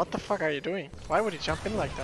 what the fuck are you doing? Why would you jump in like that?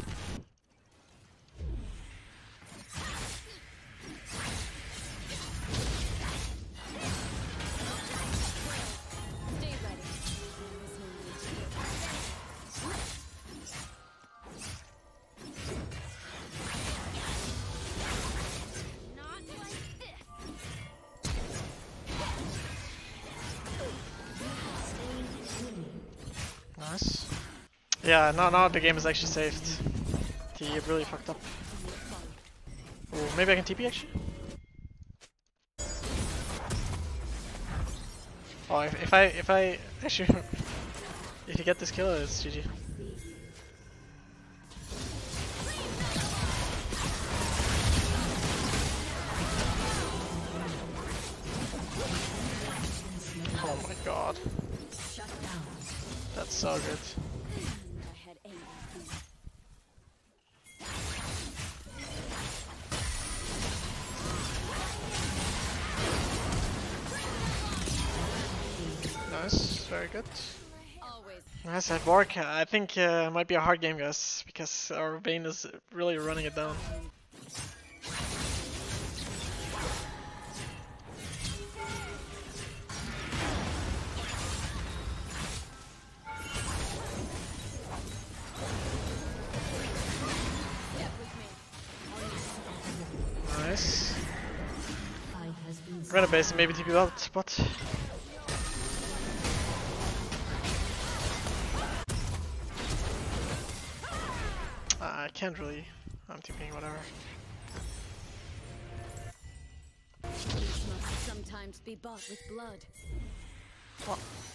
Nice. Yeah, now the game is actually saved. He really fucked up. Ooh, maybe I can TP actually? Oh, if I actually if you get this kill, it's GG. Oh my god. That's so good. Nice, very good. Nice at Bork. I think it might be a hard game, guys, because our Vayne is really running it down. Nice. Run a base and maybe TP out, but I can't really. I'm TPing whatever. Peace must sometimes be bought with blood. What?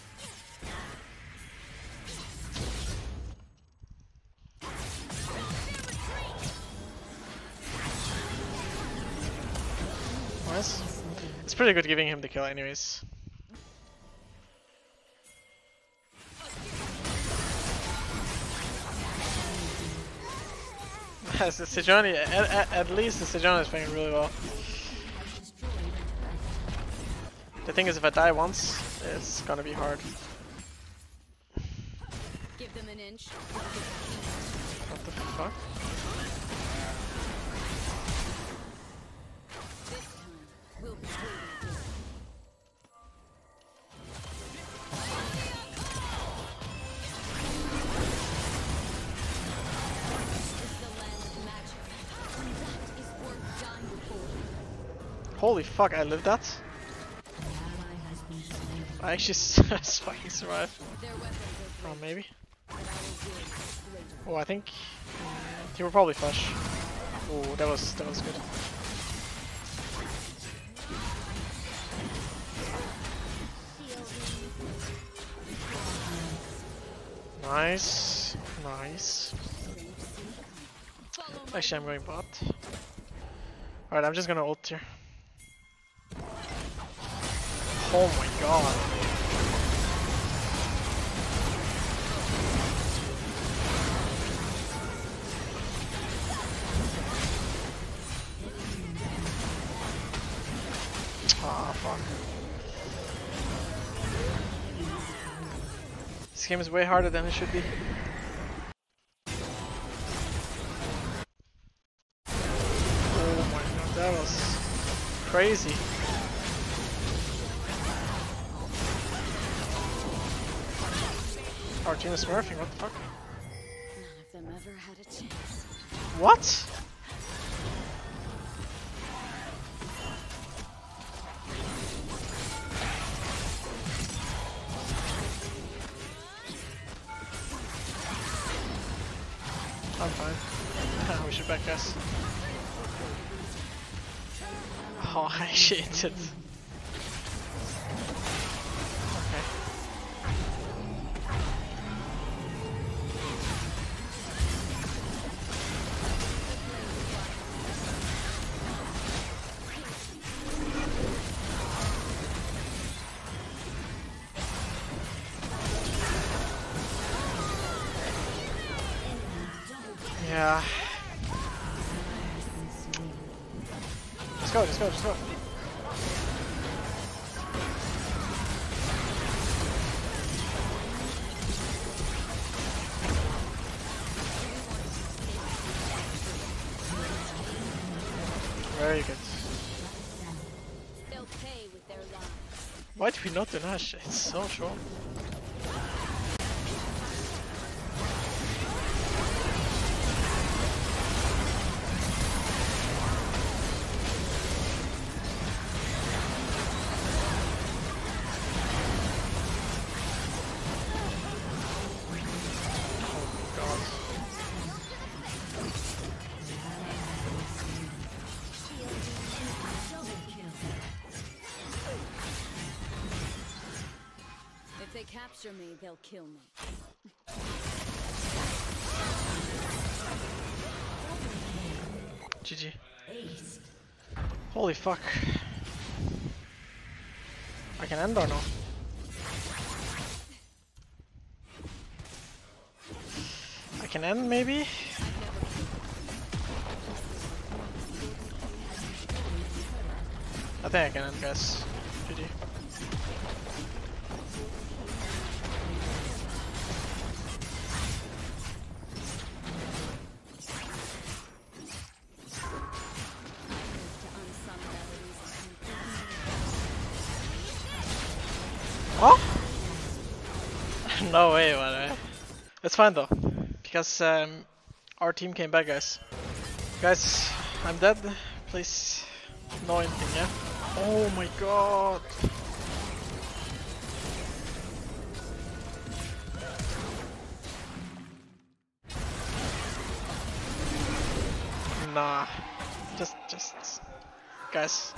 Nice. It's pretty good giving him the kill anyways. Yes, the Sejuani, at least the Sejuani is playing really well. The thing is, if I die once, it's gonna be hard. Give them an inch. What the fuck? This time will be waiting. Holy fuck, I lived that? I actually fucking survived. Oh, maybe? Oh, I think he will probably flash. Oh, that was good. Nice, nice. Actually, I'm going bot. Alright, I'm just gonna ult here. Oh my god. Ah, fuck. This game is way harder than it should be. Oh my god, that was crazy. Argina smurfing, what the fuck? None of them ever had a chance. What? I'm fine. We should back guess. Oh, I shit. Yeah. Just go, just go, just go. very good. They'll pay with their lives. Why did we not do Nash? It's so short. If they capture me, they'll kill me. GG. Holy fuck. I can end or no? I can end maybe? I think I can end, guys. GG. Oh? No way, by the way. It's fine though, because our team came back, guys. Guys, I'm dead. Please, no anything, yeah? Oh my god. Nah, just, guys.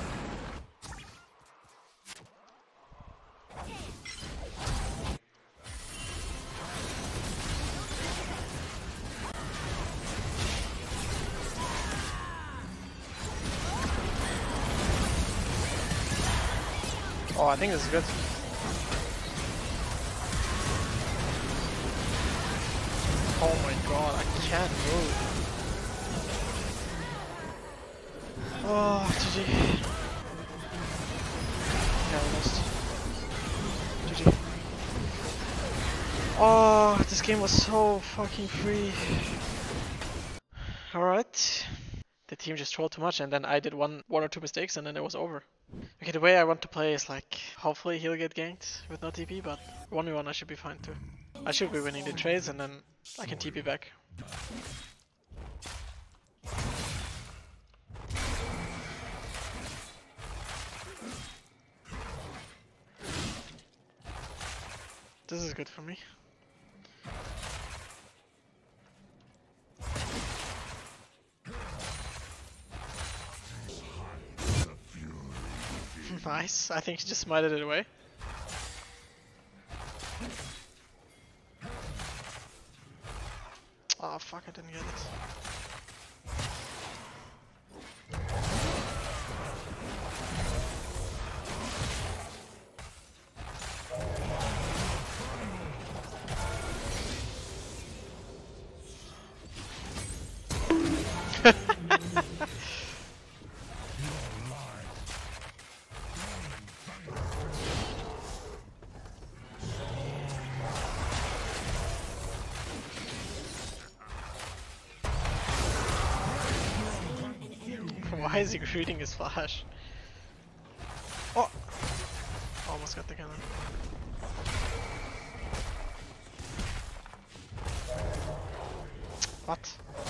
Oh, I think this is good. Oh my god, I can't move. Oh, GG. Yeah, I lost. GG. Oh, this game was so fucking free. Alright. The team just trolled too much and then I did one or two mistakes and then it was over. Okay, the way I want to play is like, hopefully he'll get ganked with no TP, but 1v1 I should be fine too. I should be winning the trades and then I can TP back. This is good for me. Nice, I think he just smited it away. Oh fuck, I didn't get it. Why is he greeting his flash? Oh! Almost got the cannon. What?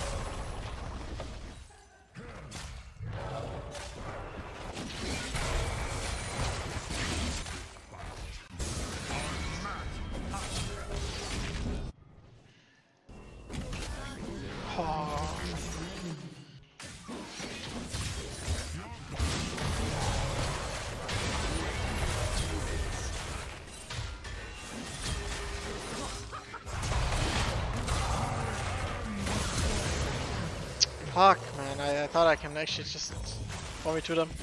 Oh. Fuck, man, I thought I can actually just 1v2 them.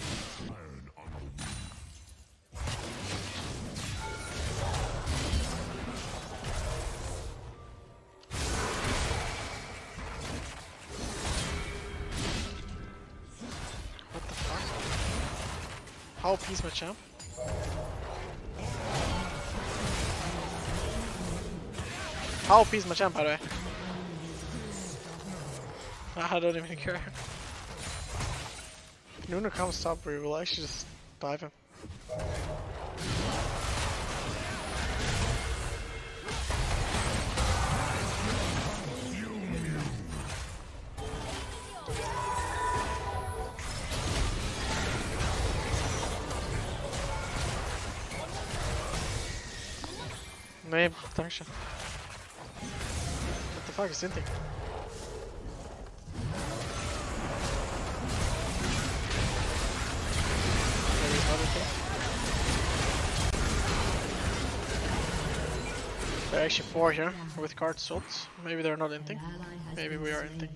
What the fuck? How OP is my champ? How OP is my champ, by the way? I don't even care. If Nuno comes top, we will actually just dive him. Nee, dankjewel. What the fuck is Inting? Maybe another thing. There are actually 4 here with card slots. Maybe they're not Inting. Maybe we are Inting.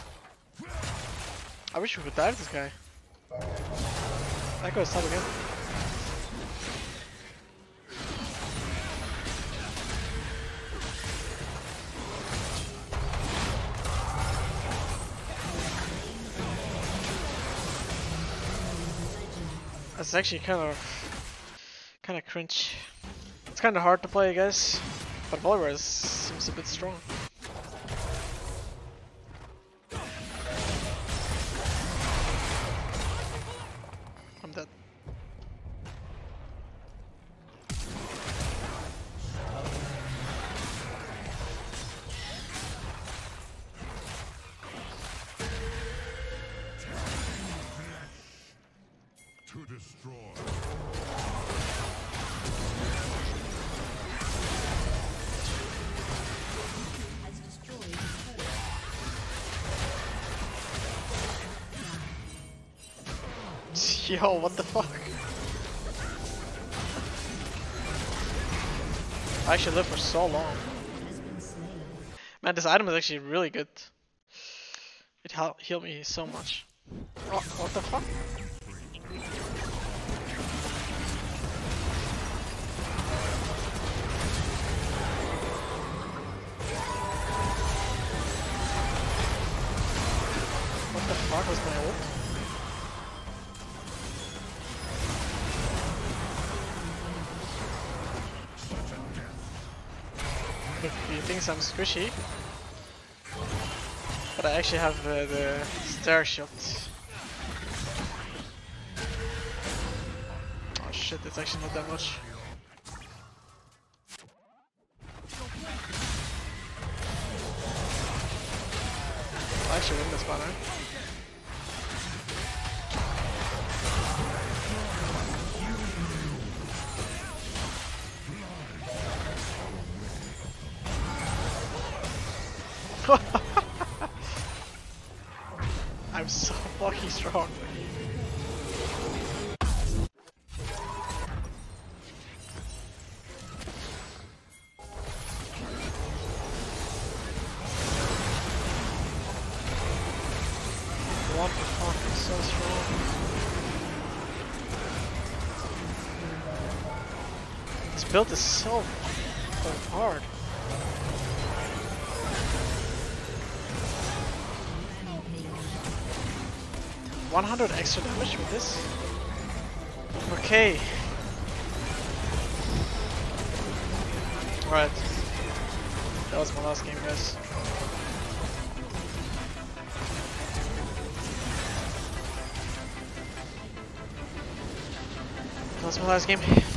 I wish we could dive this guy. That goes top again. It's actually kind of cringe. It's kind of hard to play, guys, but Volibear seems a bit strong. I'm dead. To destroy. Has destroyed his Yo, what the fuck? I actually lived for so long. has been slain. Man, this item is actually really good. It healed me so much. Oh, what the fuck? What the fuck was my ult? Look, he thinks I'm squishy. But I actually have the stair shot. Oh shit, it's actually not that much. I actually win this one, right? I'm so fucking strong. What the fuck is so strong? This build is so hard. 100 extra damage with this? Okay. Alright. That was my last game, guys. That was my last game.